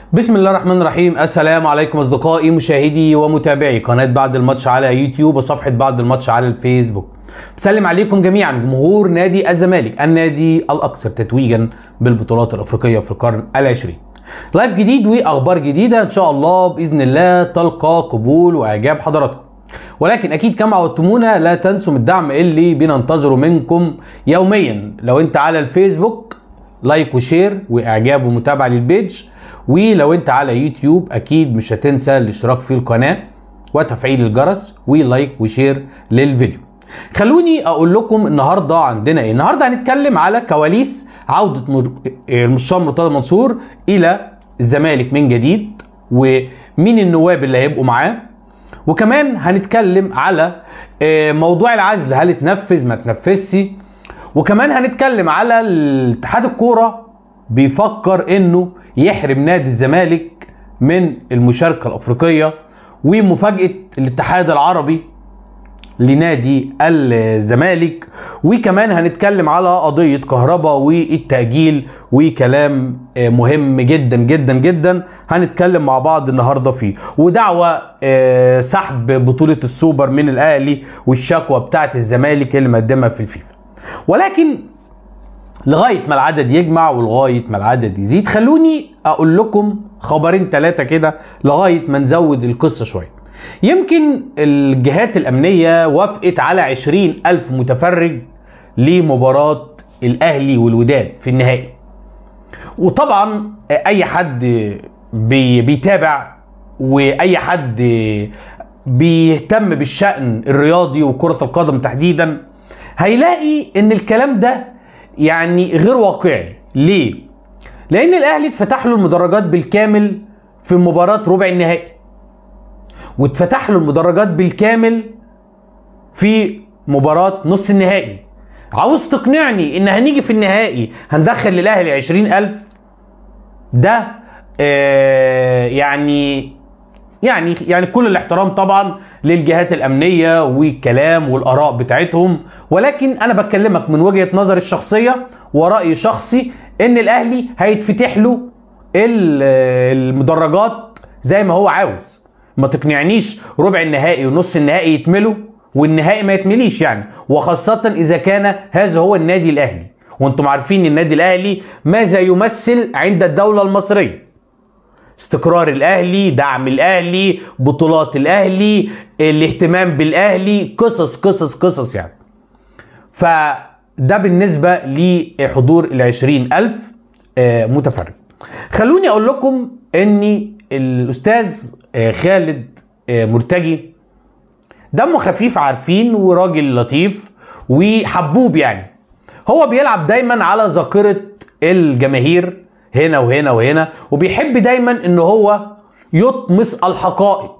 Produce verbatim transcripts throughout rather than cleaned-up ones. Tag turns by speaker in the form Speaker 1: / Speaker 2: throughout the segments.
Speaker 1: بسم الله الرحمن الرحيم. السلام عليكم اصدقائي مشاهدي ومتابعي قناه بعد الماتش على يوتيوب وصفحه بعد الماتش على الفيسبوك. بسلم عليكم جميعا جمهور نادي الزمالك، النادي الاكثر تتويجا بالبطولات الافريقيه في القرن العشرين. لايف جديد واخبار جديده ان شاء الله باذن الله تلقى قبول واعجاب حضراتكم، ولكن اكيد كما عودتمونا لا تنسوا من الدعم اللي بننتظره منكم يوميا. لو انت على الفيسبوك لايك وشير واعجاب ومتابعه للبيج، ولو انت على يوتيوب اكيد مش هتنسى الاشتراك في القناه وتفعيل الجرس ولايك وشير للفيديو. خلوني اقول لكم النهارده عندنا ايه. النهارده هنتكلم على كواليس عوده المستشار مرتضى منصور الى الزمالك من جديد، ومين النواب اللي هيبقوا معاه، وكمان هنتكلم على موضوع العزل هل اتنفذ ما اتنفذش، وكمان هنتكلم على اتحاد الكوره بيفكر انه يحرم نادي الزمالك من المشاركة الأفريقية، ومفاجأة الاتحاد العربي لنادي الزمالك، وكمان هنتكلم على قضية كهرباء والتأجيل وكلام مهم جدا جدا جدا هنتكلم مع بعض النهاردة فيه، ودعوة سحب بطولة السوبر من الأهلي والشكوى بتاعت الزمالك اللي مقدمها في الفيفا. ولكن لغاية ما العدد يجمع ولغاية ما العدد يزيد، خلوني اقول لكم خبرين ثلاثة كده لغاية ما نزود القصة شوية. يمكن الجهات الامنية وافقت على عشرين الف متفرج لمباراة الاهلي والوداد في النهائي، وطبعا اي حد بي بيتابع واي حد بيهتم بالشأن الرياضي وكرة القدم تحديدا هيلاقي ان الكلام ده يعني غير واقعي. ليه؟ لان الاهلي اتفتح له المدرجات بالكامل في مباراة ربع النهائي، واتفتح له المدرجات بالكامل في مباراة نص النهائي. عاوز تقنعني ان هنيجي في النهائي هندخل للاهلي عشرين الف؟ ده آه يعني يعني يعني كل الاحترام طبعا للجهات الامنيه والكلام والاراء بتاعتهم، ولكن انا بكلمك من وجهه نظري الشخصيه ورايي شخصي ان الاهلي هيتفتح له المدرجات زي ما هو عاوز. ما تقنعنيش ربع النهائي ونص النهائي يتملوا والنهائي ما يتمليش، يعني وخاصه اذا كان هذا هو النادي الاهلي، وانتم عارفين النادي الاهلي ماذا يمثل عند الدوله المصريه. استقرار الاهلي، دعم الاهلي، بطولات الاهلي، الاهتمام بالاهلي، قصص قصص قصص يعني. فده بالنسبة لحضور العشرين الف متفرج. خلوني اقول لكم ان الاستاذ خالد مرتجي دمه خفيف عارفين، وراجل لطيف وحبوب، يعني هو بيلعب دايما على ذاكرة الجماهير هنا وهنا وهنا، وبيحب دايما ان هو يطمس الحقائق.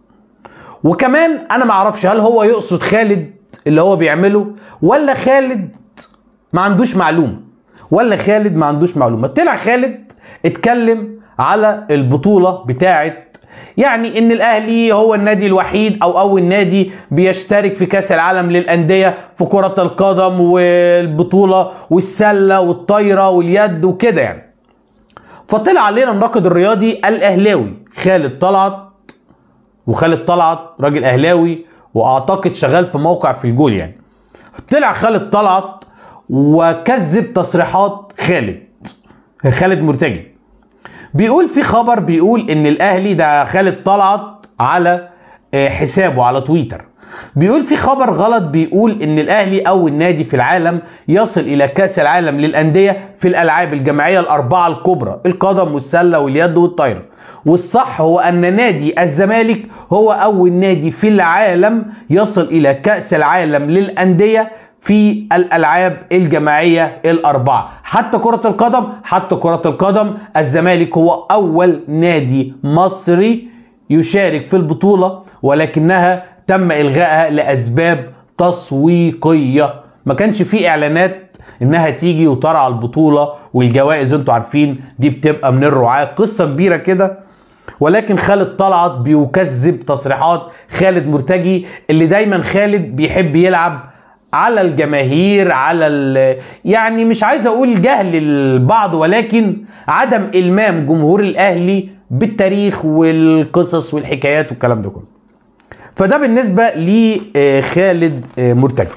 Speaker 1: وكمان انا معرفش هل هو يقصد خالد اللي هو بيعمله، ولا خالد ما عندوش معلومة ولا خالد ما عندوش معلومة. طلع خالد اتكلم على البطولة بتاعت يعني ان الاهلي هو النادي الوحيد او اول نادي بيشترك في كاس العالم للاندية في كرة القدم والبطولة والسلة والطايرة واليد وكده يعني. فطلع علينا الناقد الرياضي الاهلاوي خالد طلعت، وخالد طلعت راجل اهلاوي واعتقد شغال في موقع في الجول يعني. طلع خالد طلعت وكذب تصريحات خالد خالد مرتجي. بيقول في خبر بيقول ان الاهلي، ده خالد طلعت على حسابه على تويتر، بيقول في خبر غلط بيقول ان الاهلي اول نادي في العالم يصل الى كاس العالم للانديه في الالعاب الجماعيه الاربعه الكبرى، القدم والسله واليد والطايره. والصح هو ان نادي الزمالك هو اول نادي في العالم يصل الى كاس العالم للانديه في الالعاب الجماعيه الاربعه. حتى كره القدم حتى كره القدم الزمالك هو اول نادي مصري يشارك في البطوله، ولكنها تم الغائها لاسباب تسويقيه. ما كانش فيه اعلانات انها تيجي وترعى البطوله، والجوائز انتوا عارفين دي بتبقى من الرعاه، قصه كبيره كده. ولكن خالد طلعت بيكذب تصريحات خالد مرتجي، اللي دايما خالد بيحب يلعب على الجماهير، على يعني مش عايز اقول جهل البعض، ولكن عدم المام جمهور الاهلي بالتاريخ والقصص والحكايات والكلام ده كله. فده بالنسبه لخالد مرتجى.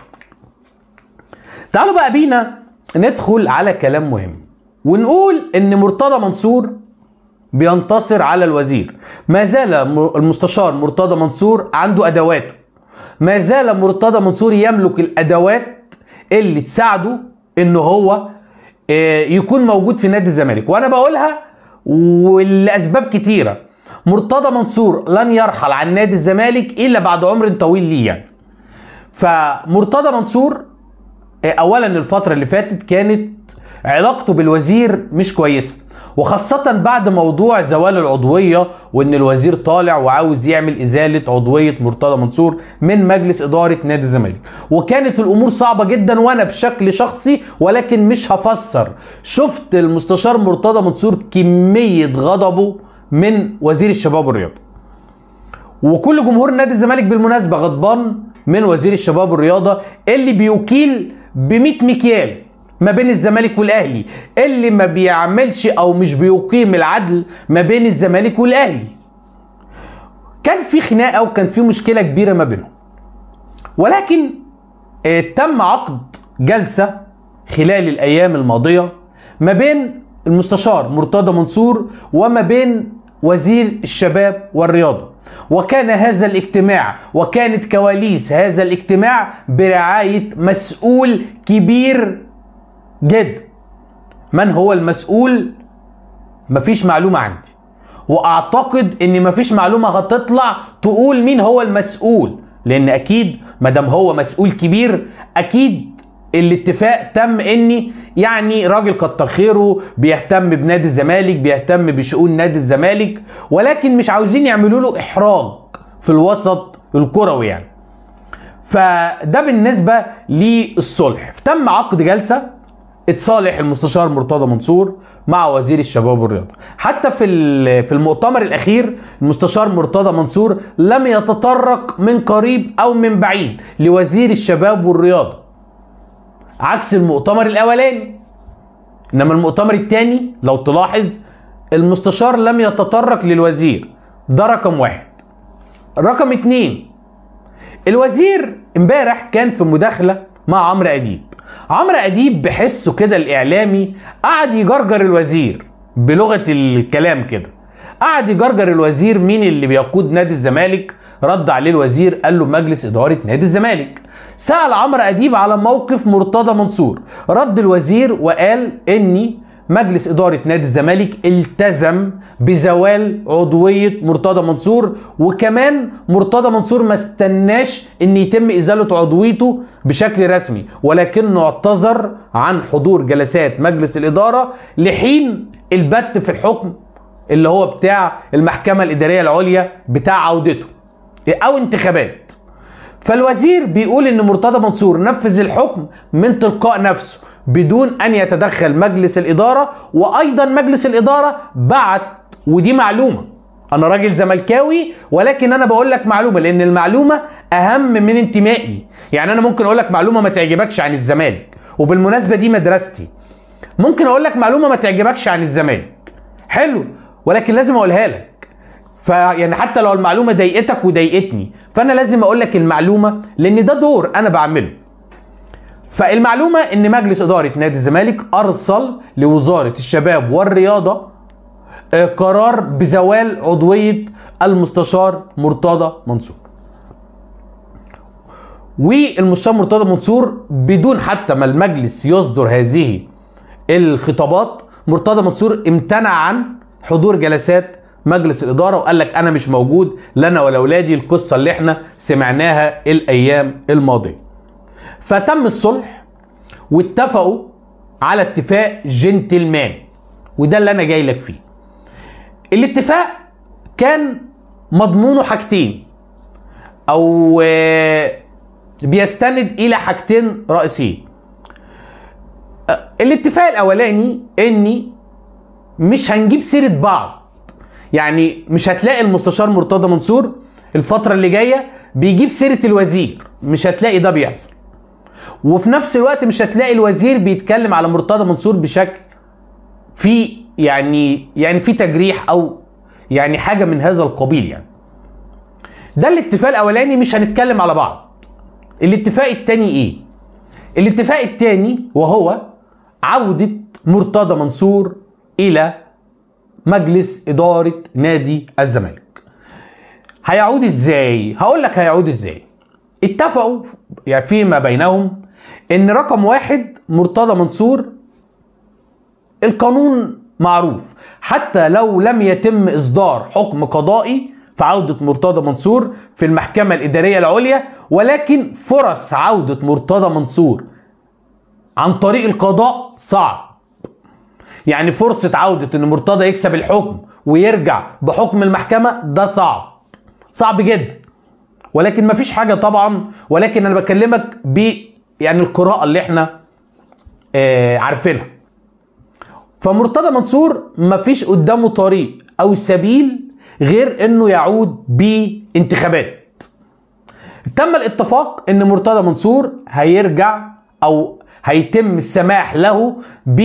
Speaker 1: تعالوا بقى بينا ندخل على كلام مهم ونقول ان مرتضى منصور بينتصر على الوزير. ما زال المستشار مرتضى منصور عنده ادواته، ما زال مرتضى منصور يملك الادوات اللي تساعده ان هو يكون موجود في نادي الزمالك، وانا بقولها ولاسباب كتيره. مرتضى منصور لن يرحل عن نادي الزمالك الا بعد عمر طويل ليه يعني. فمرتضى منصور اولا الفتره اللي فاتت كانت علاقته بالوزير مش كويسه، وخاصة بعد موضوع زوال العضوية وان الوزير طالع وعاوز يعمل ازالة عضوية مرتضى منصور من مجلس ادارة نادي الزمالك، وكانت الامور صعبة جدا. وانا بشكل شخصي ولكن مش هفسر، شفت المستشار مرتضى منصور كمية غضبه من وزير الشباب والرياضة، وكل جمهور نادي الزمالك بالمناسبة غضبان من وزير الشباب والرياضة اللي بيوكيل بمئة مكيال ما بين الزمالك والاهلي، اللي ما بيعملش او مش بيقيم العدل ما بين الزمالك والاهلي. كان في خناقه وكان في مشكله كبيره ما بينهم، ولكن اه تم عقد جلسه خلال الايام الماضيه ما بين المستشار مرتضى منصور وما بين وزير الشباب والرياضه، وكان هذا الاجتماع وكانت كواليس هذا الاجتماع برعايه مسؤول كبير جدا. من هو المسؤول؟ مفيش معلومة عندي، واعتقد ان مفيش معلومة هتطلع تقول مين هو المسؤول، لان اكيد مادام هو مسؤول كبير اكيد الاتفاق تم اني يعني راجل كتر خيره بيهتم بنادي الزمالك، بيهتم بشؤون نادي الزمالك، ولكن مش عاوزين يعملوا له احراج في الوسط الكروي يعني. فده بالنسبة للصلح. تم عقد جلسة اتصالح المستشار مرتضى منصور مع وزير الشباب والرياضه. حتى في في المؤتمر الاخير المستشار مرتضى منصور لم يتطرق من قريب او من بعيد لوزير الشباب والرياضه، عكس المؤتمر الاولاني. انما المؤتمر الثاني لو تلاحظ المستشار لم يتطرق للوزير. ده رقم واحد. رقم اتنين، الوزير امبارح كان في مداخله مع عمرو اديب. عمرو اديب بحسه كده الاعلامي قعد يجرجر الوزير بلغه الكلام كده، قعد يجرجر الوزير مين اللي بيقود نادي الزمالك. رد عليه الوزير قال له مجلس اداره نادي الزمالك. سال عمرو اديب على موقف مرتضى منصور، رد الوزير وقال اني مجلس اداره نادي الزمالك التزم بزوال عضويه مرتضى منصور، وكمان مرتضى منصور ما استناش ان يتم ازاله عضويته بشكل رسمي، ولكنه اعتذر عن حضور جلسات مجلس الاداره لحين البت في الحكم اللي هو بتاع المحكمه الاداريه العليا بتاع عودته او انتخابات. فالوزير بيقول ان مرتضى منصور نفذ الحكم من تلقاء نفسه بدون ان يتدخل مجلس الاداره، وايضا مجلس الاداره بعت، ودي معلومه، انا راجل زملكاوي ولكن انا بقول لك معلومه لان المعلومه اهم من انتمائي. يعني انا ممكن اقول لك معلومه ما تعجبكش عن الزمالك، وبالمناسبه دي مدرستي، ممكن اقول لك معلومه ما تعجبكش عن الزمالك حلو، ولكن لازم اقولها لك. فيعني حتى لو المعلومه ضايقتك وضايقتني فانا لازم اقول لك المعلومه لان ده دور انا بعمله. فالمعلومه ان مجلس اداره نادي الزمالك ارسل لوزاره الشباب والرياضه قرار بزوال عضويه المستشار مرتضى منصور. والمستشار مرتضى منصور بدون حتى ما المجلس يصدر هذه الخطابات، مرتضى منصور امتنع عن حضور جلسات مجلس الاداره وقال لك انا مش موجود لنا ولا اولادي، القصه اللي احنا سمعناها الايام الماضيه. فتم الصلح واتفقوا على اتفاق جنتلمان، وده اللي انا جاي لك فيه. الاتفاق كان مضمونه حاجتين او بيستند الى حاجتين رئيسيين. الاتفاق الاولاني اني مش هنجيب سيره بعض، يعني مش هتلاقي المستشار مرتضى منصور الفتره اللي جايه بيجيب سيره الوزير، مش هتلاقي ده بيحصل. وفي نفس الوقت مش هتلاقي الوزير بيتكلم على مرتضى منصور بشكل في يعني يعني في تجريح او يعني حاجه من هذا القبيل يعني. ده الاتفاق الاولاني، مش هنتكلم على بعض. الاتفاق التاني ايه؟ الاتفاق التاني وهو عودة مرتضى منصور الى مجلس ادارة نادي الزمالك. هيعود ازاي؟ هقول لك هيعود ازاي. اتفقوا يعني فيما بينهم ان رقم واحد مرتضى منصور، القانون معروف، حتى لو لم يتم اصدار حكم قضائي في عودة مرتضى منصور في المحكمة الإدارية العليا، ولكن فرص عودة مرتضى منصور عن طريق القضاء صعب. يعني فرصة عودة ان مرتضى يكسب الحكم ويرجع بحكم المحكمة ده صعب، صعب جدا. ولكن مفيش حاجة طبعا، ولكن انا بكلمك ب يعني القراءة اللي احنا آه عارفينها. فمرتضى منصور مفيش قدامه طريق او سبيل غير انه يعود بانتخابات. تم الاتفاق ان مرتضى منصور هيرجع او هيتم السماح له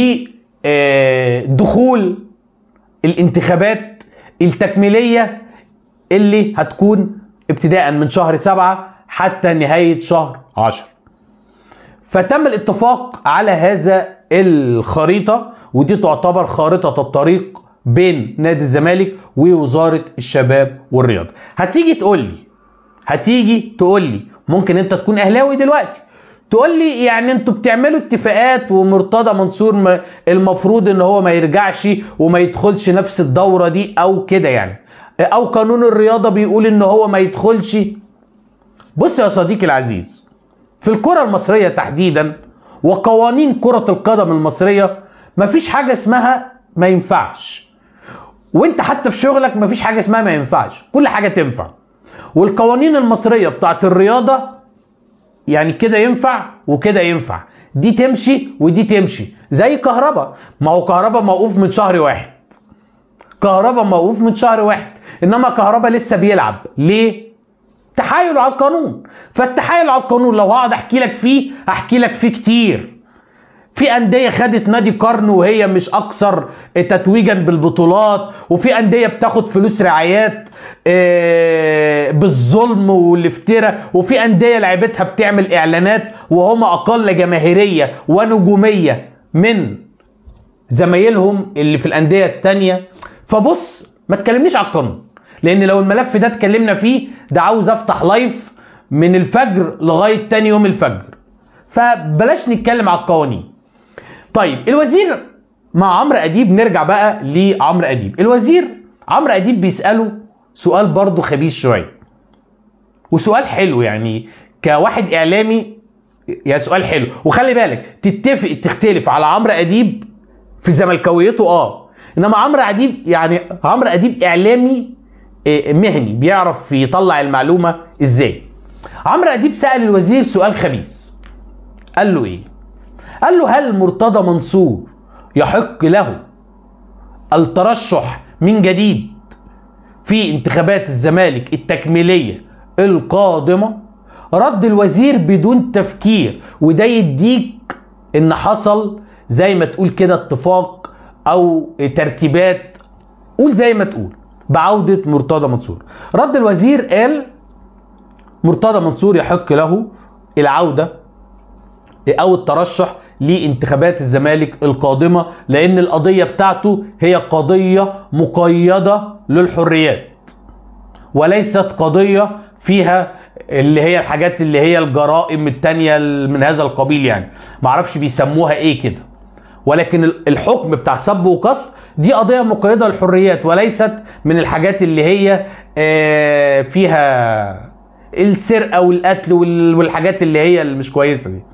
Speaker 1: بدخول الانتخابات التكميلية اللي هتكون ابتداء من شهر سبعة حتى نهاية شهر عشر. فتم الاتفاق على هذا الخريطة، ودي تعتبر خارطة الطريق بين نادي الزمالك ووزارة الشباب والرياضة. هتيجي تقول لي هتيجي تقول لي ممكن انت تكون اهلاوي دلوقتي، تقول لي يعني انتوا بتعملوا اتفاقات ومرتضى منصور المفروض ان هو ما يرجعش وما يدخلش نفس الدورة دي او كده يعني، او قانون الرياضة بيقول ان هو ما يدخلش. بص يا صديقي العزيز، في الكرة المصرية تحديدا وقوانين كرة القدم المصرية مفيش حاجة اسمها ما ينفعش، وانت حتى في شغلك مفيش حاجة اسمها ما ينفعش، كل حاجة تنفع. والقوانين المصرية بتاعت الرياضة يعني كده ينفع وكده ينفع، دي تمشي ودي تمشي. زي كهرباء، ما هو كهرباء موقوف من شهر واحد، كهرباء موقوف من شهر واحد، انما كهرباء لسه بيلعب. ليه؟ تحايل على القانون. فالتحايل على القانون لو هقعد احكي لك فيه احكي لك فيه كتير. في أندية خدت نادي قرن وهي مش أكثر تتويجا بالبطولات، وفي أندية بتاخد فلوس رعايات بالظلم والافتراء، وفي أندية لعبتها بتعمل إعلانات وهم أقل جماهيرية ونجومية من زمايلهم اللي في الأندية التانية. فبص ما تكلمنيش على القانون، لأن لو الملف ده اتكلمنا فيه ده عاوز أفتح لايف من الفجر لغاية تاني يوم الفجر، فبلاش نتكلم على القوانين. طيب الوزير مع عمرو اديب، نرجع بقى لعمرو اديب. الوزير عمرو اديب بيساله سؤال برضه خبيث شويه، وسؤال حلو يعني كواحد اعلامي، يا سؤال حلو. وخلي بالك تتفق تختلف على عمرو اديب في زملكاويته اه، انما عمرو اديب يعني عمرو اديب اعلامي مهني بيعرف يطلع المعلومه ازاي. عمرو اديب سال الوزير سؤال خبيث، قال له ايه؟ قال له هل مرتضى منصور يحق له الترشح من جديد في انتخابات الزمالك التكميلية القادمة؟ رد الوزير بدون تفكير، وده يديك ان حصل زي ما تقول كده اتفاق او ترتيبات، قول زي ما تقول، بعودة مرتضى منصور. رد الوزير قال مرتضى منصور يحق له العودة او الترشح لانتخابات الزمالك القادمة، لان القضية بتاعته هي قضية مقيدة للحريات وليست قضية فيها اللي هي الحاجات اللي هي الجرائم التانية من هذا القبيل، يعني معرفش بيسموها ايه كده، ولكن الحكم بتاع سب وقصف دي قضية مقيدة للحريات وليست من الحاجات اللي هي فيها السرقة والقتل والحاجات اللي هي اللي مش كويسة دي.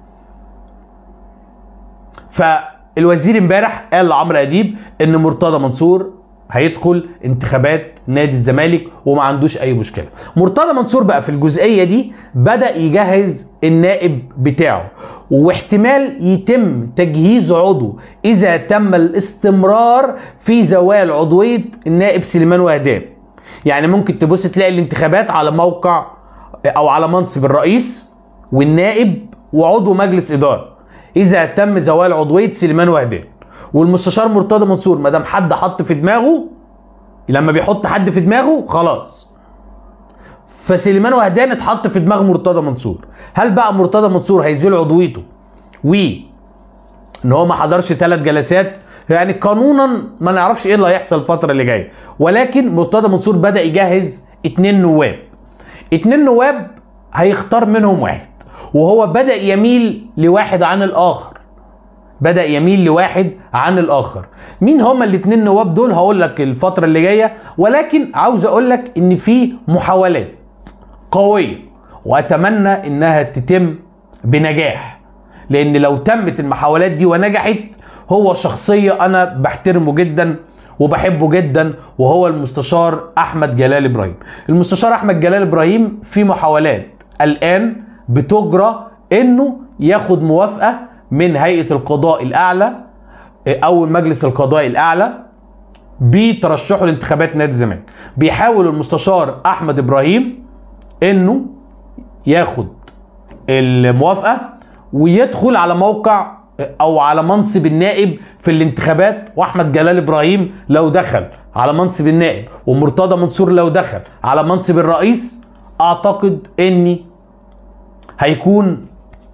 Speaker 1: فالوزير امبارح قال لعمرو اديب ان مرتضى منصور هيدخل انتخابات نادي الزمالك وما عندوش اي مشكله. مرتضى منصور بقى في الجزئيه دي بدا يجهز النائب بتاعه، واحتمال يتم تجهيز عضو اذا تم الاستمرار في زوال عضويه النائب سليمان وهدان. يعني ممكن تبص تلاقي الانتخابات على موقع او على منصب الرئيس والنائب وعضو مجلس اداره اذا تم زوال عضويه سليمان وهدان. والمستشار مرتضى منصور ما دام حد حط في دماغه لما بيحط حد في دماغه خلاص. فسليمان وهدان اتحط في دماغ مرتضى منصور. هل بقى مرتضى منصور هيزيل عضويته و ان هو ما حضرش ثلاث جلسات؟ يعني قانونا ما نعرفش ايه اللي هيحصل الفتره اللي جايه، ولكن مرتضى منصور بدا يجهز اتنين نواب. اتنين نواب هيختار منهم واحد، وهو بدا يميل لواحد عن الاخر. بدا يميل لواحد عن الاخر. مين هما الاتنين نواب دول؟ هقول لك الفتره اللي جايه، ولكن عاوز اقول لك ان في محاولات قويه واتمنى انها تتم بنجاح، لان لو تمت المحاولات دي ونجحت هو شخصيه انا بحترمه جدا وبحبه جدا، وهو المستشار احمد جلال ابراهيم. المستشار احمد جلال ابراهيم في محاولات الان بتجرى انه ياخد موافقه من هيئه القضاء الاعلى او مجلس القضاء الاعلى بترشحه لانتخابات نادي الزمالك. بيحاول المستشار احمد ابراهيم انه ياخد الموافقه ويدخل على موقع او على منصب النائب في الانتخابات. واحمد جلال ابراهيم لو دخل على منصب النائب ومرتضى منصور لو دخل على منصب الرئيس، اعتقد اني هيكون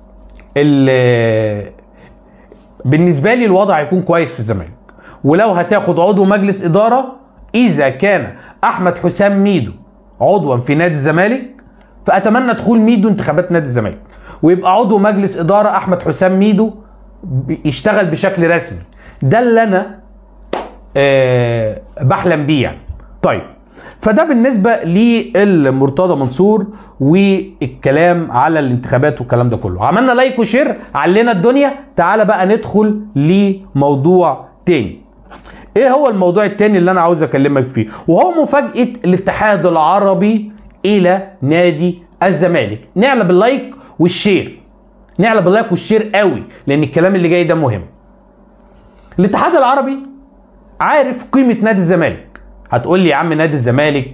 Speaker 1: بالنسبه لي الوضع هيكون كويس في الزمالك. ولو هتاخد عضو مجلس اداره، اذا كان احمد حسام ميدو عضوا في نادي الزمالك، فاتمنى دخول ميدو انتخابات نادي الزمالك ويبقى عضو مجلس اداره احمد حسام ميدو يشتغل بشكل رسمي. ده اللي انا أه بحلم بيه يعني. طيب، فده بالنسبه للمرتضى منصور والكلام على الانتخابات والكلام ده كله. عملنا لايك وشير، علينا الدنيا. تعالى بقى ندخل لموضوع تاني. ايه هو الموضوع التاني اللي انا عاوز اكلمك فيه؟ وهو مفاجاه الاتحاد العربي الى نادي الزمالك. نعلى باللايك والشير، نعلى باللايك والشير قوي، لان الكلام اللي جاي ده مهم. الاتحاد العربي عارف قيمه نادي الزمالك. هتقول لي يا عم نادي الزمالك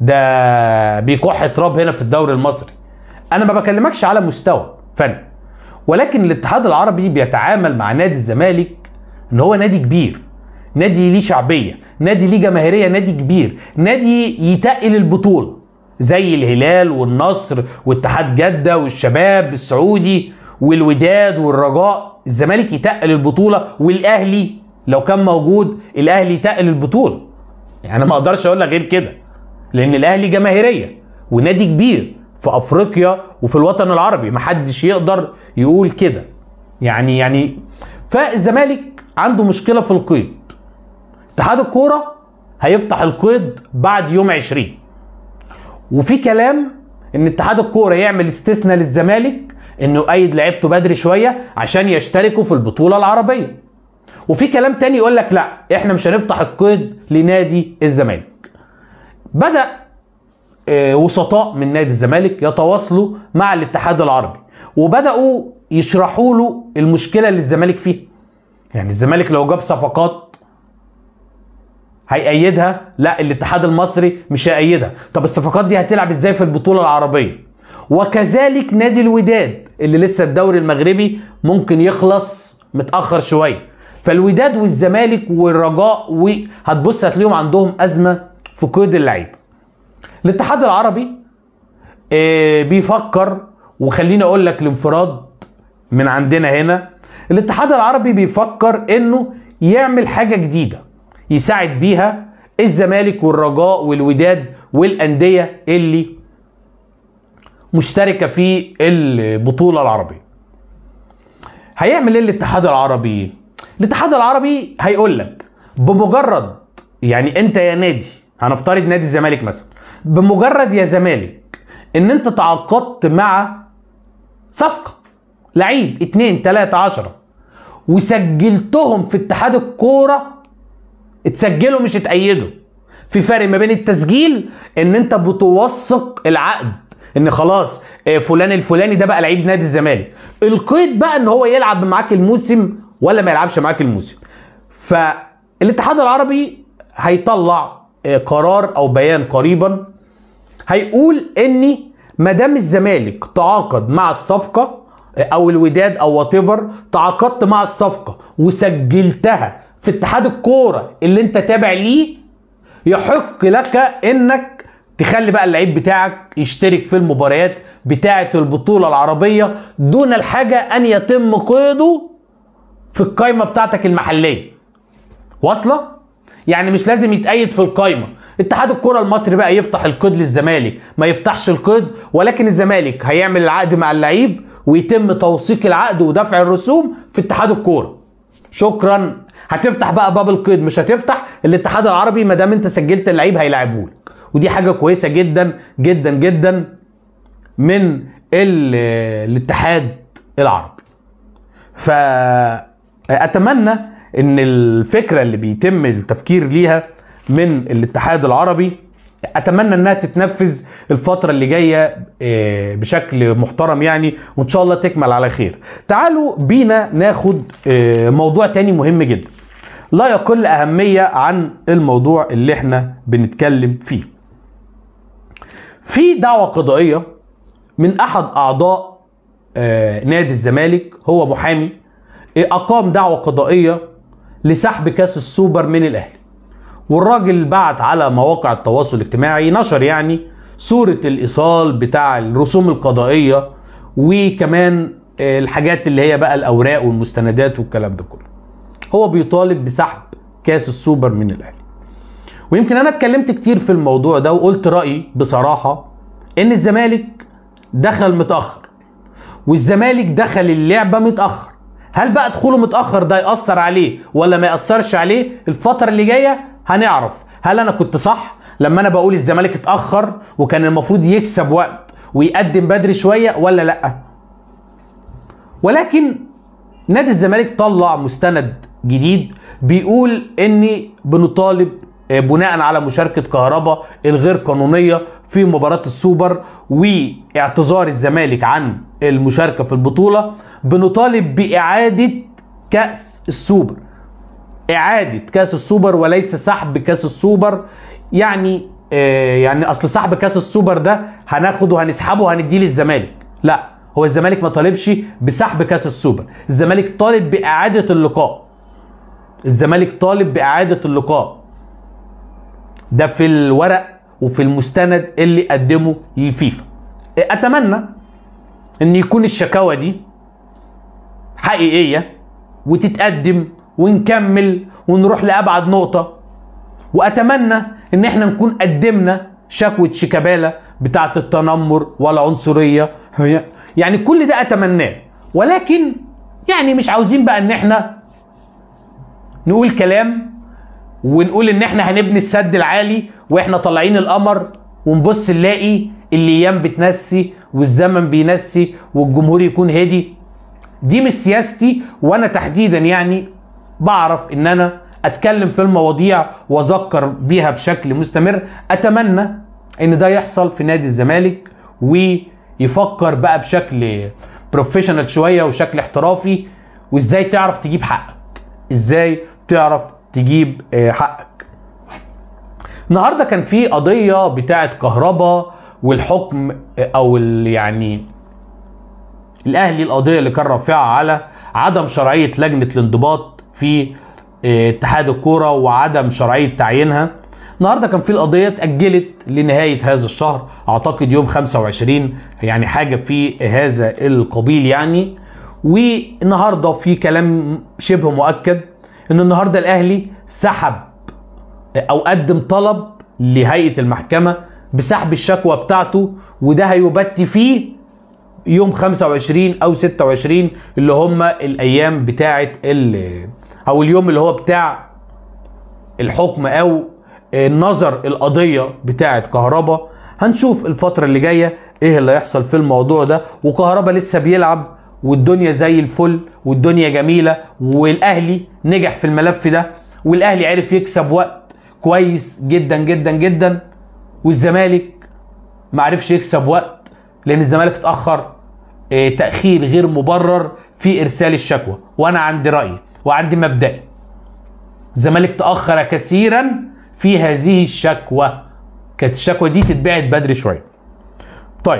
Speaker 1: ده بيكح تراب هنا في الدوري المصري. انا ما بكلمكش على مستوى فني، ولكن الاتحاد العربي بيتعامل مع نادي الزمالك ان هو نادي كبير، نادي ليه شعبيه، نادي ليه جماهيريه، نادي كبير، نادي يتقل البطوله زي الهلال والنصر واتحاد جده والشباب السعودي والوداد والرجاء. الزمالك يتقل البطوله، والاهلي لو كان موجود الاهلي يتقل البطوله. يعني انا ما اقدرش اقول لك غير كده، لان الاهلي جماهيريه ونادي كبير في افريقيا وفي الوطن العربي، محدش يقدر يقول كده. يعني يعني فالزمالك عنده مشكله في القيد. اتحاد الكوره هيفتح القيد بعد يوم عشرين، وفي كلام ان اتحاد الكوره يعمل استثناء للزمالك انه يقيد لعيبته بدري شويه عشان يشتركوا في البطوله العربيه. وفي كلام تاني يقول لك لا، احنا مش هنفتح القيد لنادي الزمالك. بدأ وسطاء من نادي الزمالك يتواصلوا مع الاتحاد العربي، وبدأوا يشرحوا له المشكله اللي الزمالك فيها. يعني الزمالك لو جاب صفقات هيأيدها؟ لا، الاتحاد المصري مش هيأيدها. طب الصفقات دي هتلعب ازاي في البطوله العربيه؟ وكذلك نادي الوداد اللي لسه الدوري المغربي ممكن يخلص متأخر شويه. فالوداد والزمالك والرجاء وهتبص هتلاقيهم عندهم ازمه في قيد اللعيبه. الاتحاد العربي بيفكر، وخليني اقول لك الانفراد من عندنا هنا، الاتحاد العربي بيفكر انه يعمل حاجه جديده يساعد بيها الزمالك والرجاء والوداد والانديه اللي مشتركه في البطوله العربيه. هيعمل ايه الاتحاد العربي؟ الاتحاد العربي هيقول لك بمجرد، يعني انت يا نادي، هنفترض نادي الزمالك مثلا، بمجرد يا زمالك ان انت تعاقدت مع صفقه لعيب اتنين تلاته عشرة وسجلتهم في اتحاد الكوره، اتسجلوا مش اتأيدوا. في فرق ما بين التسجيل ان انت بتوثق العقد ان خلاص فلان الفلاني ده بقى لعيب نادي الزمالك. القيد بقى ان هو يلعب معاك الموسم ولا ما يلعبش معاك الموسم. فالاتحاد العربي هيطلع قرار او بيان قريبا هيقول ان ما دام الزمالك تعاقد مع الصفقه او الوداد او وات ايفر، تعاقدت مع الصفقه وسجلتها في اتحاد الكوره اللي انت تابع ليه، يحق لك انك تخلي بقى اللعيب بتاعك يشترك في المباريات بتاعه البطوله العربيه دون الحاجه ان يتم قيده في القائمه بتاعتك المحليه. واصله؟ يعني مش لازم يتقيد في القائمه. اتحاد الكره المصري بقى يفتح القيد للزمالك، ما يفتحش القيد، ولكن الزمالك هيعمل العقد مع اللعيب ويتم توثيق العقد ودفع الرسوم في اتحاد الكوره. شكرا. هتفتح بقى باب القيد، مش هتفتح الاتحاد العربي ما دام انت سجلت اللعيب هيلاعبهولك، ودي حاجه كويسه جدا جدا جدا من الاتحاد العربي. فاتمنى ان الفكره اللي بيتم التفكير ليها من الاتحاد العربي اتمنى انها تتنفذ الفتره اللي جايه بشكل محترم يعني، وان شاء الله تكمل على خير. تعالوا بينا ناخد موضوع تاني مهم جدا لا يقل اهميه عن الموضوع اللي احنا بنتكلم فيه. في دعوه قضائيه من احد اعضاء نادي الزمالك، هو محامي، اقام دعوه قضائيه لسحب كاس السوبر من الاهلي. والراجل بعت على مواقع التواصل الاجتماعي، نشر يعني صورة الإيصال بتاع الرسوم القضائية وكمان الحاجات اللي هي بقى الأوراق والمستندات والكلام ده كله. هو بيطالب بسحب كاس السوبر من الأهلي. ويمكن أنا اتكلمت كتير في الموضوع ده وقلت رأيي بصراحة إن الزمالك دخل متأخر والزمالك دخل اللعبة متأخر. هل بقى دخوله متأخر ده يأثر عليه ولا ما يأثرش عليه؟ الفترة اللي جاية هنعرف هل انا كنت صح لما انا بقول الزمالك اتأخر وكان المفروض يكسب وقت ويقدم بدري شوية ولا لا. ولكن نادي الزمالك طلع مستند جديد بيقول اني بنطالب بناء على مشاركة كهربا الغير قانونية في مباراة السوبر واعتذار الزمالك عن المشاركة في البطولة، بنطالب بإعادة كأس السوبر. إعادة كأس السوبر وليس سحب كأس السوبر. يعني آه يعني أصل سحب كأس السوبر ده هناخده وهنسحبه وهنديه للزمالك. لا، هو الزمالك ما طالبش بسحب كأس السوبر، الزمالك طالب بإعادة اللقاء. الزمالك طالب بإعادة اللقاء. ده في الورق وفي المستند اللي قدمه للفيفا. أتمنى إن يكون الشكاوى دي حقيقية وتتقدم ونكمل ونروح لأبعد نقطة. وأتمنى إن احنا نكون قدمنا شكوى شيكابالا بتاعة التنمر والعنصرية، يعني كل ده أتمناه. ولكن يعني مش عاوزين بقى إن احنا نقول كلام ونقول إن احنا هنبني السد العالي واحنا طالعين القمر ونبص نلاقي الأيام بتنسي والزمن بينسي والجمهور يكون هادي. دي مش سياستي، وانا تحديدا يعني بعرف ان انا اتكلم في المواضيع واذكر بيها بشكل مستمر. اتمنى ان ده يحصل في نادي الزمالك ويفكر بقى بشكل بروفيشنال شويه وشكل احترافي، وازاي تعرف تجيب حقك، ازاي تعرف تجيب حقك. النهارده كان في قضيه بتاعه كهربا والحكم او يعني الاهلي، القضيه اللي كان رافعها على عدم شرعيه لجنه الانضباط في اتحاد الكوره وعدم شرعيه تعيينها. النهارده كان في القضيه اتاجلت لنهايه هذا الشهر، اعتقد يوم خمسة وعشرين، يعني حاجه في هذا القبيل يعني. والنهارده في كلام شبه مؤكد ان النهارده الاهلي سحب او قدم طلب لهيئه المحكمه بسحب الشكوى بتاعته، وده هيبت فيه يوم خمسة وعشرين او ستة وعشرين اللي هم الايام بتاعه او اليوم اللي هو بتاع الحكم او النظر القضيه بتاعه كهربا. هنشوف الفتره اللي جايه ايه اللي هيحصل في الموضوع ده. وكهربا لسه بيلعب والدنيا زي الفل والدنيا جميله، والاهلي نجح في الملف ده، والاهلي عرف يكسب وقت كويس جدا جدا جدا، والزمالك ما عرفش يكسب وقت لان الزمالك اتاخر تاخير غير مبرر في ارسال الشكوى. وانا عندي راي وعندي مبدئي، الزمالك تاخر كثيرا في هذه الشكوى، كانت الشكوى دي تتبعت بدري شويه. طيب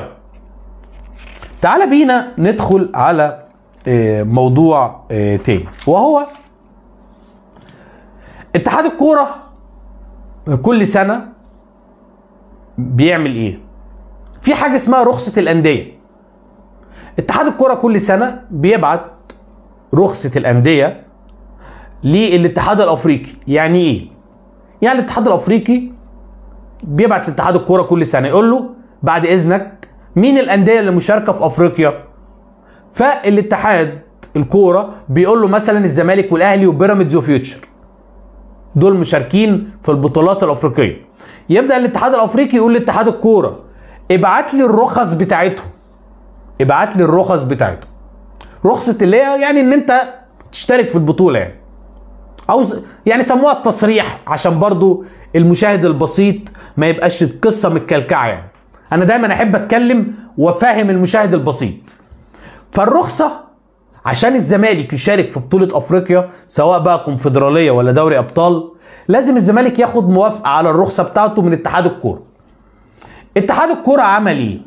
Speaker 1: تعال بينا ندخل على موضوع تاني، وهو اتحاد الكوره كل سنه بيعمل ايه؟ في حاجه اسمها رخصه الانديه. اتحاد الكوره كل سنه بيبعت رخصه الانديه للاتحاد الافريقي. يعني ايه؟ يعني الاتحاد الافريقي بيبعت لاتحاد الكوره كل سنه يقول له بعد اذنك مين الانديه اللي مشاركه في افريقيا؟ فالاتحاد الكوره بيقول له مثلا الزمالك والاهلي وبيراميدز وفيوتشر، دول مشاركين في البطولات الافريقيه. يبدا الاتحاد الافريقي يقول لاتحاد الكوره ابعت لي الرخص بتاعتهم، ابعت لي الرخص بتاعتهم. رخصه اللي هي يعني ان انت تشترك في البطوله، يعني او يعني سموها التصريح عشان برضو المشاهد البسيط ما يبقاش القصه متكلكعه. يعني انا دايما احب اتكلم وافهم المشاهد البسيط. فالرخصه عشان الزمالك يشارك في بطوله افريقيا سواء بقى كونفدراليه ولا دوري ابطال، لازم الزمالك ياخد موافقه على الرخصه بتاعته من اتحاد الكوره. اتحاد الكوره عمل ايه؟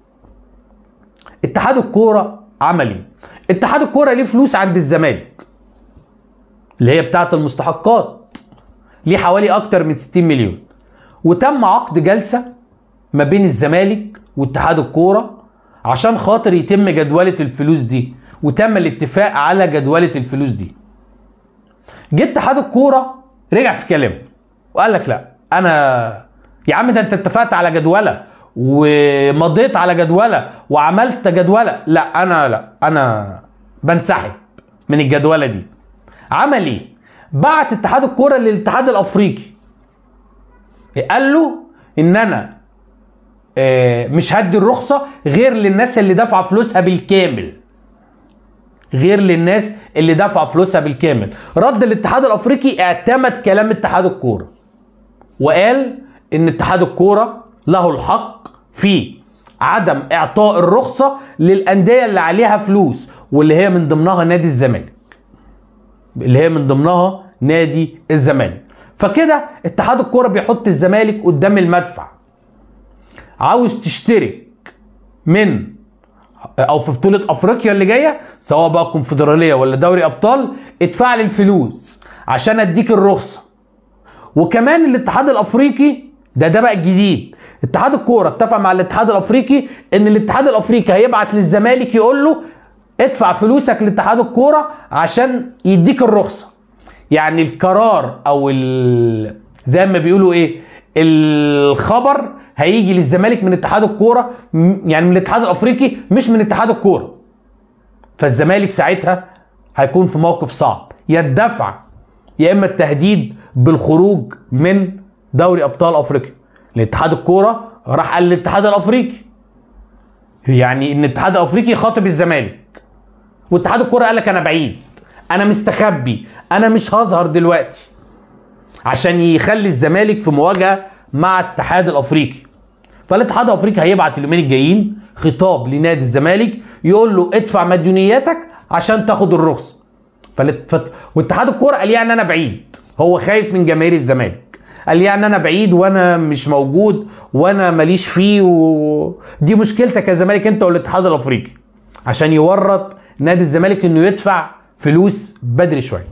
Speaker 1: اتحاد الكوره عمل ايه؟ اتحاد الكوره ليه فلوس عند الزمالك اللي هي بتاعه المستحقات، ليه حوالي اكتر من ستين مليون، وتم عقد جلسه ما بين الزمالك واتحاد الكوره عشان خاطر يتم جدوله الفلوس دي، وتم الاتفاق على جدوله الفلوس دي. جه اتحاد الكوره رجع في كلامه وقال لك لا، انا يا عم ده انت اتفقت على جدوله ومضيت على جدوله وعملت جدوله، لا انا لا انا بنسحب من الجدوله دي. عمل ايه؟ بعت اتحاد الكوره للاتحاد الافريقي قال له ان انا مش هدي الرخصه غير للناس اللي دافعه فلوسها بالكامل، غير للناس اللي دافعه فلوسها بالكامل. رد الاتحاد الافريقي اعتمد كلام اتحاد الكوره وقال ان اتحاد الكوره له الحق في عدم اعطاء الرخصه للانديه اللي عليها فلوس، واللي هي من ضمنها نادي الزمالك، اللي هي من ضمنها نادي الزمالك. فكده اتحاد الكوره بيحط الزمالك قدام المدفع. عاوز تشترك من او في بطوله افريقيا اللي جايه سواء بقى كونفدراليه ولا دوري ابطال، ادفع لي الفلوس عشان اديك الرخصه. وكمان الاتحاد الافريقي ده ده بقى الجديد، اتحاد الكوره اتفق مع الاتحاد الافريقي ان الاتحاد الافريقي هيبعت للزمالك يقول له ادفع فلوسك لاتحاد الكوره عشان يديك الرخصه. يعني القرار او زي ما بيقولوا ايه الخبر هيجي للزمالك من اتحاد الكوره، يعني من الاتحاد الافريقي مش من اتحاد الكوره. فالزمالك ساعتها هيكون في موقف صعب، يا الدفع يا اما التهديد بالخروج من دوري ابطال افريقيا. الاتحاد الكوره راح قال للاتحاد الافريقي، يعني ان الاتحاد الافريقي خاطب الزمالك، واتحاد الكوره قال لك انا بعيد، انا مستخبي، انا مش هظهر دلوقتي، عشان يخلي الزمالك في مواجهه مع الاتحاد الافريقي. فالاتحاد الافريقي هيبعت اليومين الجايين خطاب لنادي الزمالك يقول له ادفع مديونياتك عشان تاخد الرخصه. فالت... واتحاد الكوره قال يعني انا بعيد، هو خايف من جماهير الزمالك، قال يعني انا بعيد وانا مش موجود وانا ماليش فيه، ودي مشكلتك يا زمالك انت والاتحاد الافريقي، عشان يورط نادي الزمالك انه يدفع فلوس بدري شويه.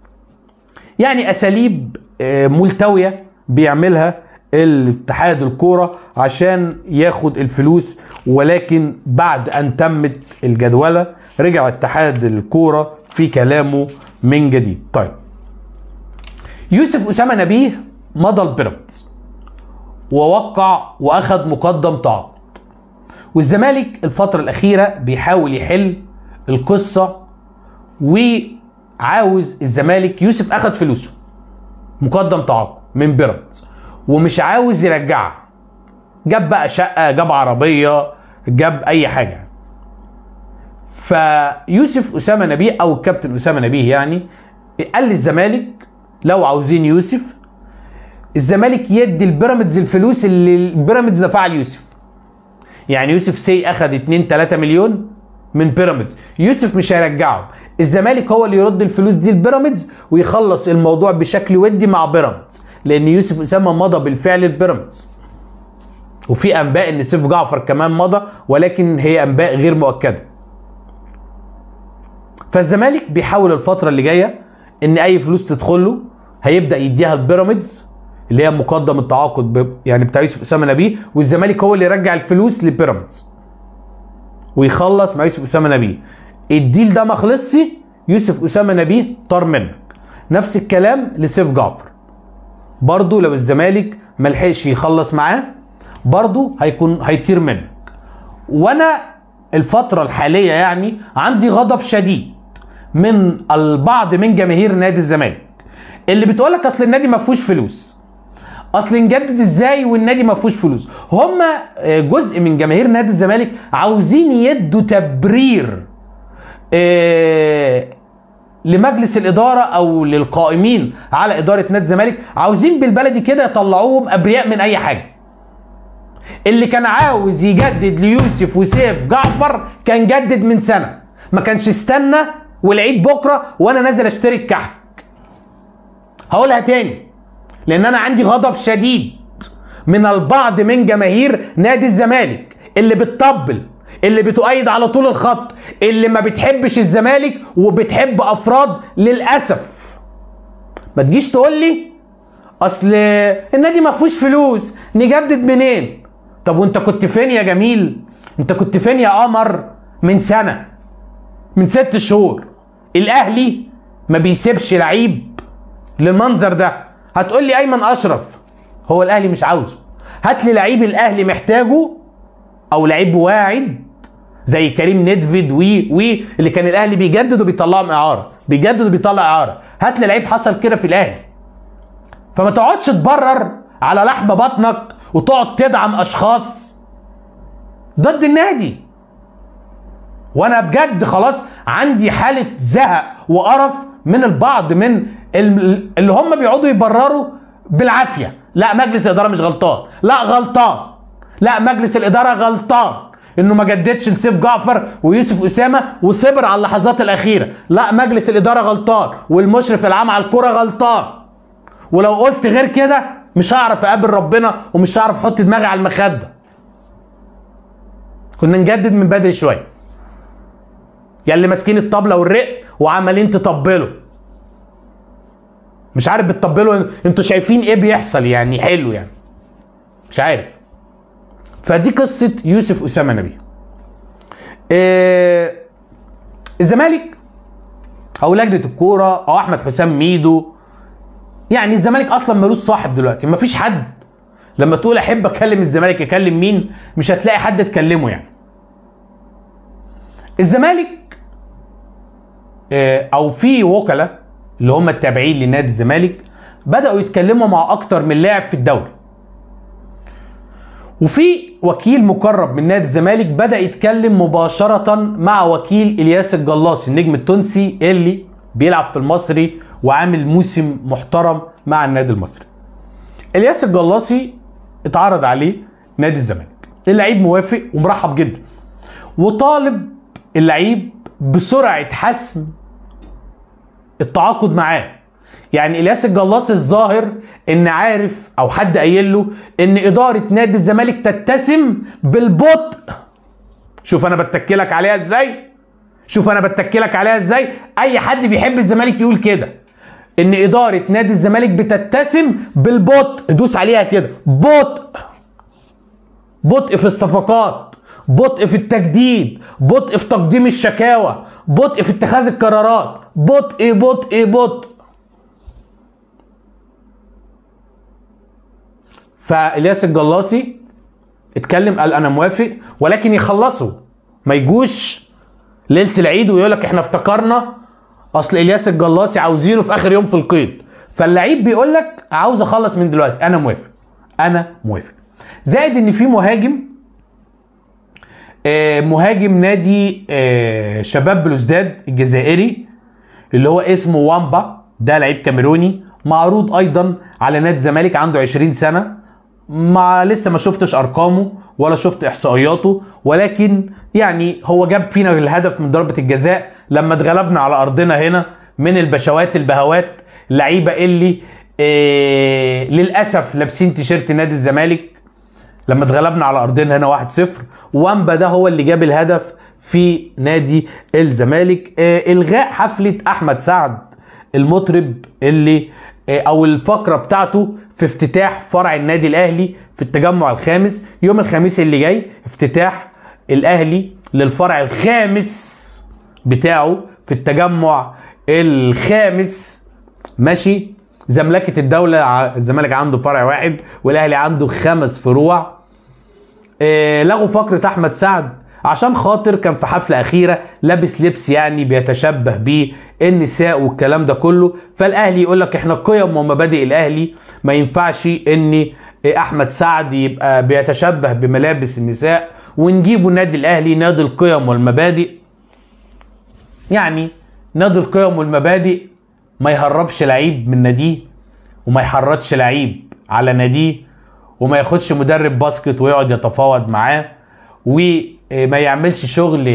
Speaker 1: يعني اساليب ملتويه بيعملها الاتحاد الكوره عشان ياخد الفلوس. ولكن بعد ان تمت الجدوله رجع اتحاد الكوره في كلامه من جديد. طيب يوسف اسامه نبيه مضى البيراميدز ووقع واخد مقدم تعاقد، والزمالك الفتره الاخيره بيحاول يحل القصه، وعاوز الزمالك يوسف اخد فلوسه مقدم تعاقد من بيراميدز ومش عاوز يرجعها، جاب بقى شقه، جاب عربيه، جاب اي حاجه. فيوسف اسامه نبيه او الكابتن اسامه نبيه يعني قال للزمالك لو عاوزين يوسف، الزمالك يدي البيراميدز الفلوس اللي البيراميدز دفعها ليوسف. يعني يوسف سي اخد اتنين تلاتة مليون من بيراميدز، يوسف مش هيرجعه، الزمالك هو اللي يرد الفلوس دي لبيراميدز ويخلص الموضوع بشكل ودي مع بيراميدز، لان يوسف اسامه مضى بالفعل البيراميدز. وفي انباء ان سيف جعفر كمان مضى، ولكن هي انباء غير مؤكده. فالزمالك بيحاول الفتره اللي جايه ان اي فلوس تدخل له هيبدا يديها البيراميدز اللي هي مقدم التعاقد ب... يعني بتاع يوسف اسامه نبيه، والزمالك هو اللي يرجع الفلوس لبيراميدز ويخلص مع يوسف اسامه نبيه. الديل ده ما خلصش، يوسف اسامه نبيه طار منك. نفس الكلام لسيف جعفر، برضه لو الزمالك ما لحقش يخلص معاه برضه هيكون هيطير منك. وانا الفتره الحاليه يعني عندي غضب شديد من البعض من جماهير نادي الزمالك اللي بتقولك اصل النادي ما فيهوش فلوس، اصل نجدد ازاي والنادي ما فيهوش فلوس. هم جزء من جماهير نادي الزمالك عاوزين يدوا تبرير إيه لمجلس الاداره او للقائمين على اداره نادي الزمالك، عاوزين بالبلدي كده يطلعوهم ابرياء من اي حاجه. اللي كان عاوز يجدد ليوسف وسيف جعفر كان جدد من سنه، ما كانش استنى والعيد بكره وانا نازل اشتري الكحك. هقولها تاني لان انا عندي غضب شديد من البعض من جماهير نادي الزمالك اللي بتطبل، اللي بتؤيد على طول الخط، اللي ما بتحبش الزمالك وبتحب افراد للاسف. ما تجيش تقول لي اصل النادي ما فيهوش فلوس نجدد منين. طب وانت كنت فين يا جميل؟ انت كنت فين يا قمر من سنه، من ست شهور؟ الاهلي ما بيسيبش لعيب للمنظر ده. هتقول لي ايمن اشرف، هو الاهلي مش عاوزه. هات لي لعيب الاهلي محتاجه او لعيب واعد زي كريم ندفيد وي وي اللي كان الاهلي بيجدد وبيطلعهم اعاره، بيجدد وبيطلع اعاره. هات لي لعيب حصل كده في الاهلي. فما تقعدش تبرر على لحم بطنك وتقعد تدعم اشخاص ضد النادي. وانا بجد خلاص عندي حاله زهق وقرف من البعض من اللي هم بيقعدوا يبرروا بالعافيه. لا مجلس الاداره مش غلطان، لا غلطان، لا مجلس الاداره غلطان انه ما جددش لسيف جعفر ويوسف اسامه وصبر على اللحظات الاخيره. لا مجلس الاداره غلطان والمشرف العام على الكره غلطان. ولو قلت غير كده مش هعرف اقابل ربنا ومش هعرف احط دماغي على المخده. كنا نجدد من بدري شويه. يا اللي ماسكين الطبله والرق وعمالين تطبلوا، مش عارف بتطبلوا انتوا شايفين ايه بيحصل يعني؟ حلو يعني، مش عارف. فدي قصه يوسف اسامه نبيه. إيه الزمالك او لجنه الكوره او احمد حسام ميدو، يعني الزمالك اصلا ملوش صاحب دلوقتي. مفيش حد لما تقول احب اكلم الزمالك اكلم مين، مش هتلاقي حد تكلمه. يعني الزمالك إيه او في وكلاء اللي هم التابعين لنادي الزمالك بدأوا يتكلموا مع اكتر من لاعب في الدوري. وفي وكيل مقرب من نادي الزمالك بدأ يتكلم مباشرة مع وكيل الياس الجلاصي النجم التونسي اللي بيلعب في المصري وعامل موسم محترم مع النادي المصري. الياس الجلاصي اتعرض عليه نادي الزمالك، اللعيب موافق ومرحب جدا وطالب اللعيب بسرعة حسم التعاقد معاه. يعني الياس الجلاصي الظاهر ان عارف او حد قايل له ان اداره نادي الزمالك تتسم بالبطء. شوف انا بتكلك عليها ازاي، شوف انا بتكلك عليها ازاي. اي حد بيحب الزمالك يقول كده، ان اداره نادي الزمالك بتتسم بالبطء. دوس عليها كده، بطء. بطء في الصفقات، بطء في التجديد، بطء في تقديم الشكاوى، بطء في اتخاذ القرارات، بطء بطء بطء. فالياس الجلاصي اتكلم قال انا موافق، ولكن يخلصوا، ما يجوش ليله العيد ويقول لك احنا افتكرنا اصل الياس الجلاصي عاوزينه في اخر يوم في القيد. فاللعيب بيقول لك عاوز اخلص من دلوقتي، انا موافق انا موافق. زائد ان في مهاجم آه مهاجم نادي آه شباب بلوزداد الجزائري اللي هو اسمه وامبا، ده لعيب كاميروني معروض ايضا على نادي الزمالك، عنده عشرين سنه. ما لسه ما شفتش ارقامه ولا شفت احصائياته، ولكن يعني هو جاب فينا الهدف من ضربه الجزاء لما اتغلبنا على ارضنا هنا من البشوات البهوات، اللعيبه اللي إيه للاسف لابسين تيشيرت نادي الزمالك لما اتغلبنا على ارضنا هنا واحد صفر. وامبا ده هو اللي جاب الهدف في نادي الزمالك. إيه الغاء حفله احمد سعد المطرب اللي إيه او الفقره بتاعته في افتتاح فرع النادي الاهلي في التجمع الخامس. يوم الخميس اللي جاي افتتاح الاهلي للفرع الخامس بتاعه في التجمع الخامس. ماشي. زملكة الدولة، الزمالك عنده فرع واحد والاهلي عنده خمس فروع. اه لغوا فقرة احمد سعد عشان خاطر كان في حفلة اخيرة لابس لبس يعني بيتشبه بالنساء والكلام ده كله، فالاهلي يقول لك احنا قيم ومبادئ الاهلي ما ينفعش ان احمد سعد يبقى بيتشبه بملابس النساء ونجيبه النادي الاهلي نادي القيم والمبادئ. يعني نادي القيم والمبادئ ما يهربش لعيب من ناديه وما يحرضش لعيب على ناديه وما ياخدش مدرب باسكت ويقعد يتفاوض معاه وما يعملش شغل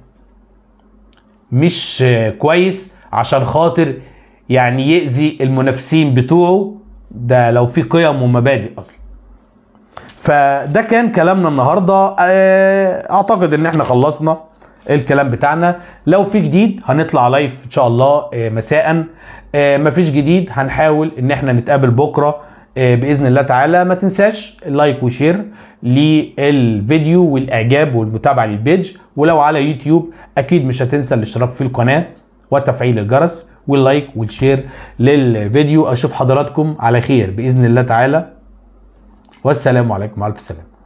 Speaker 1: مش كويس عشان خاطر يعني يأذي المنافسين بتوعه، ده لو في قيم ومبادئ اصلا. فده كان كلامنا النهارده. اعتقد ان احنا خلصنا الكلام بتاعنا. لو في جديد هنطلع لايف ان شاء الله مساء. مفيش جديد هنحاول ان احنا نتقابل بكره باذن الله تعالى. ما تنساش اللايك وشير للفيديو والاعجاب والمتابعه للبيج، ولو على يوتيوب اكيد مش هتنسى الاشتراك في القناه وتفعيل الجرس واللايك والشير للفيديو. اشوف حضراتكم على خير باذن الله تعالى، والسلام عليكم. مع الف سلامه.